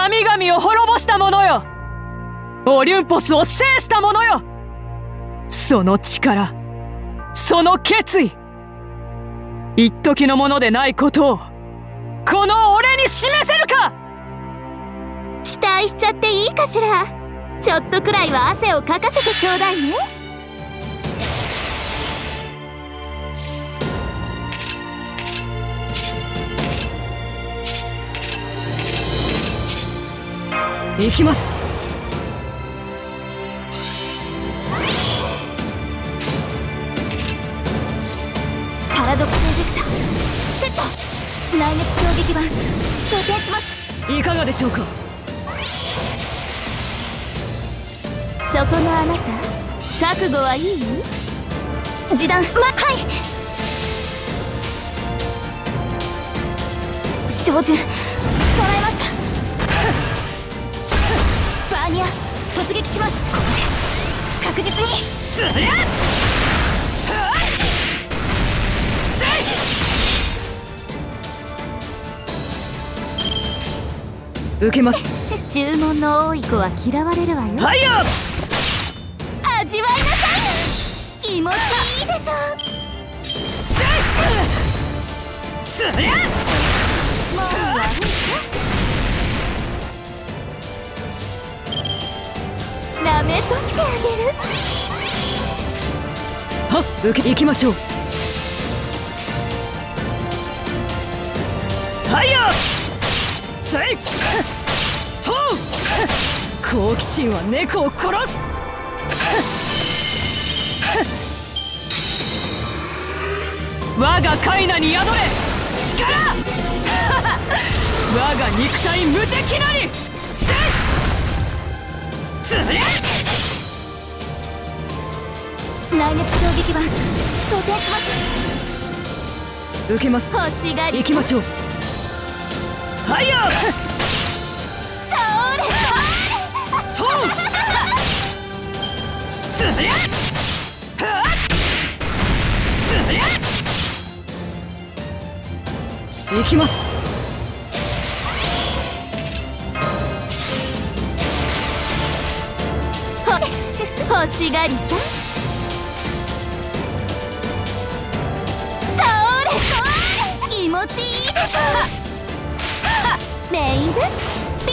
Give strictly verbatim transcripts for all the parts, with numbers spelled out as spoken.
神々を滅ぼした者よ。オリュンポスを制した者よ。その力、その決意、一時のものでないことをこの俺に示せるか。 期待しちゃっていいかしら。ちょっとくらいは汗をかかせてちょうだいね。 行きます。 パラドクセベクターセット。内熱衝撃板装填します。 いかがでしょうか。 そこのあなた、覚悟はいい？示弾、ま、はい。照準捉えました。バーニア突撃します。これ確実につやっ受けます。 注文の多い子は嫌われるわよ。 はいよ。 味わいなさい。気持ちいいでしょ。 せいつやっもう悪いなめとってあげる。 はっ、受け行きましょう。はいよ。せいと好奇心は猫を殺す。我がカナに宿れ力。我が肉体無敵なり。せいつやっ内熱衝撃板装填します。 受けます。 欲しがり行きましょう。はいよ。 それとつやっつやっ行きます。 欲しがりさ。それそれ気持ちいいでしょ。メインブビ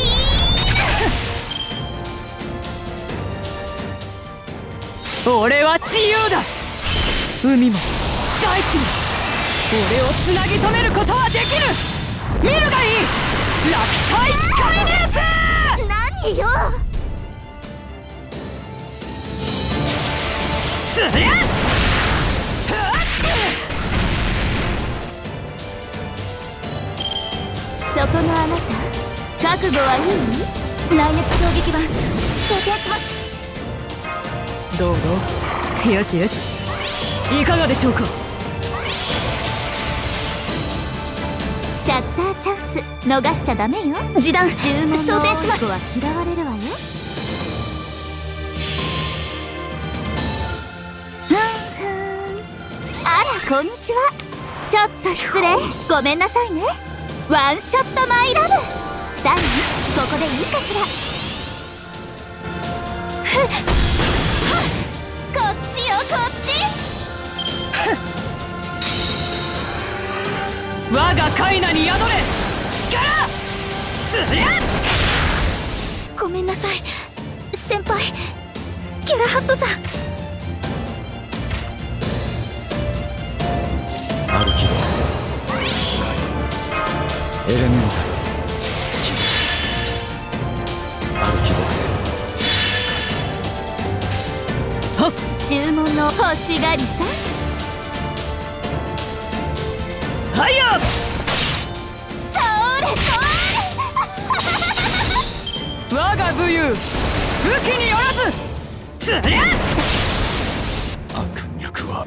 ーン。俺は自由だ。海も大地も俺をつなぎ止めることはできる。見るがいい。ラピュタイカイネース。 何よ。 つやっそこのあなた、覚悟はいい？内熱衝撃板装填します。 どうぞ。よしよし、いかがでしょうか。 シャッターチャンス逃しちゃダメよ。示弾注文の多い子は嫌われるわよ。あらこんにちは。ちょっと失礼。ごめんなさいね。ワンショットマイラブ。さあここでいいかしら。ふっはっこっちよこっち。 我がカイナに宿れ力。つやっごめんなさい先輩。キャラハットさん。 アルキドスエレメンタルアルキドクセはっ。 注文の欲しがりさ。 はいよ。 それそれ我が武勇武器によらず。つやっ悪脈は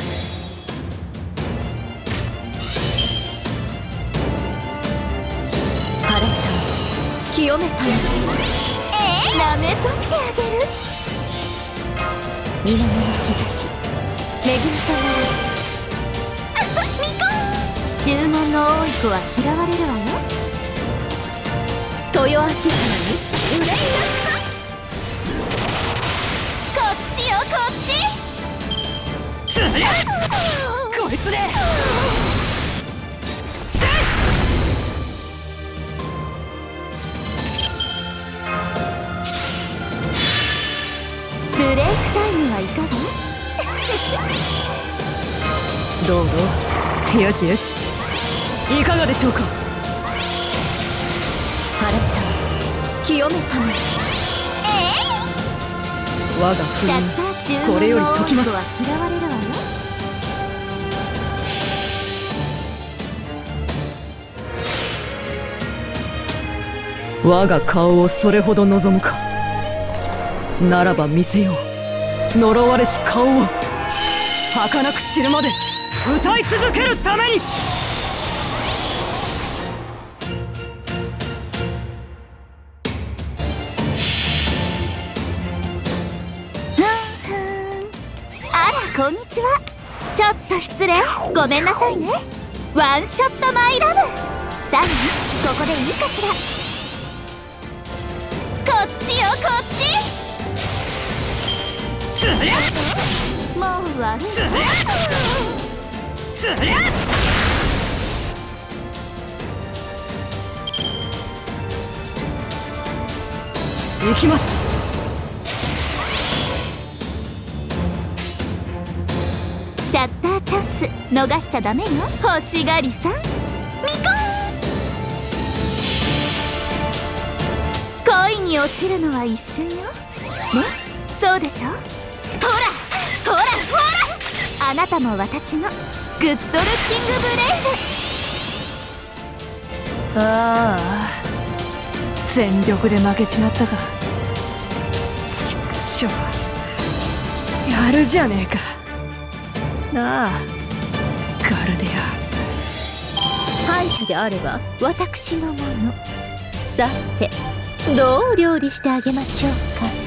晴れた清めたの。ええなめとってあげる。水面の日差し恵みとなる。みこ注文の多い子は嫌われるわよ。 豊足様に憂いなしか。こっちよこっち。 つれこいつでせい。 ブレイクタイムはいかが？ どうぞ。よしよし、いかがでしょうか。 晴れた清めたの。 我がシャッター中これより解きます。 は嫌われるわよ。 我が顔をそれほど望むか。ならば見せよう、呪われし顔を。儚く散るまで歌い続けるために。 あらこんにちは。ちょっと失礼、ごめんなさいね。ワンショットマイラブ。さあここでいいかしら。こっちよこっち。 つりゃもう悪い。 つりゃつりゃ行きます。 シャッターチャンス逃しちゃダメよ。欲しがりさんみこーん。恋に落ちるのは一瞬よね。そうでしょ。ほらほらほら、あなたも私のグッドルッキングブレイブ。 ああ、全力で負けちまったか。ちくしょう、やるじゃねえか。なあガルデア。 敗者であれば私のもの。さてどう料理してあげましょうか。